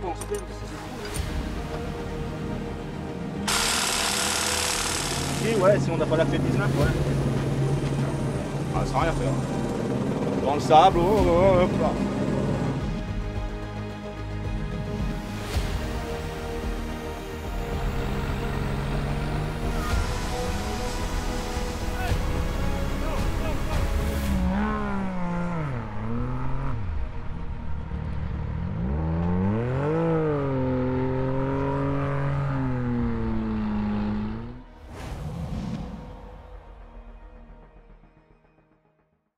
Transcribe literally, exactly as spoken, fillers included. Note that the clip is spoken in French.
pense. Si, ouais, si on n'a pas la clé dix-neuf, ouais. Ah, sans rien faire. Dans le sable, oh, oh, oh, hop là.